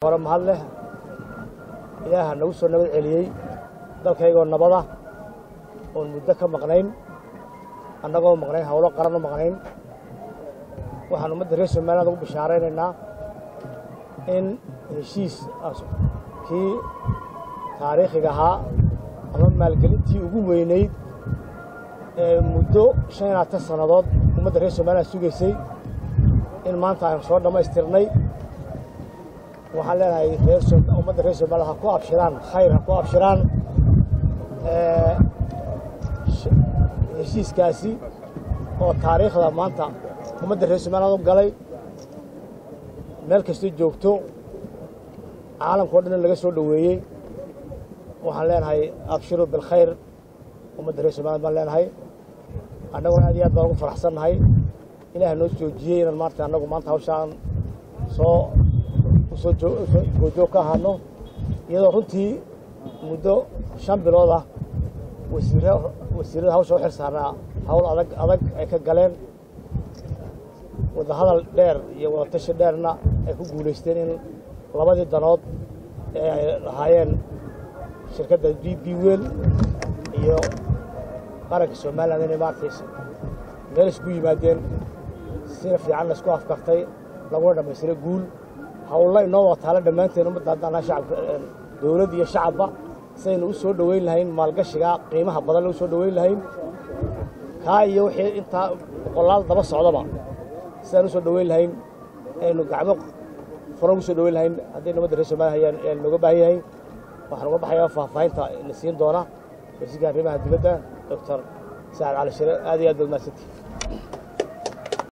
hore mahad leh ilaaha nagu soo nabad celiyey dalkaygoo nabada oon muddo ka maqnayn annagoo maqnayn hawlo qaran u maqnayn waxaan ummadda reer Soomaaliland ugu bishaaraynaynaa in heshiis kii taariikhiga ahaa ama maalgelintii ugu weynayd ee muddo 5 sannadood ummadda reer Soomaaliland sugaysay in maanta aan soo dhamaystirnay waxaan leenahay ummadda reer Soomaaliland ha ku abshiraan khayr ha ku abshiraan heshiiskaasi oo taariikhda maanta ummadda reer Soomaaliland u galay meel kasta joogto caalamka oo dhan laga soo dhaweeyay waxaan leenahay abshiru bil khayr ummadda reer Soomaaliland baan leenahay annagu aad iyo aad baan ugu faraxsanahay ilaahay noo joojiyay inaan maanta hawshaan soo joog ka ahano iyadoo runtii muddo 5 bilood ah wasiirada hawsha u xilsaarnaa hawl adag ay ka galeen wadahadal dheer iyo wadatashi dheerna ay ku guulaysteen in labadii danood ee ay lahaayeen shirkadda DP World iyo qaranka Soomaaliland inay maartay meel isku yimaadeen si fiican isku afkartay lagu dhamaystiray guul hawlo inoo wataala dhamaanteen ummadda shacabka dawladda iyo shacabba saynu u soo dhaweyn lahayn maalgashiga qiimaha badan loo soo dhaweyn lahayn ka iyo wixii inta qolaal daba socdaba saynu soo dhaweyn lahayn aynu gacmo furan u soo dhaweyn lahayn haddii ummadda reer Soomaaliland ay nooga baahan yahay waxaan uga baxayaa faahfaahinta la siin doona wasiirka arrimaha dibadda Dr. Saad Cali Shire aad iyo aad baad mahadsantihiin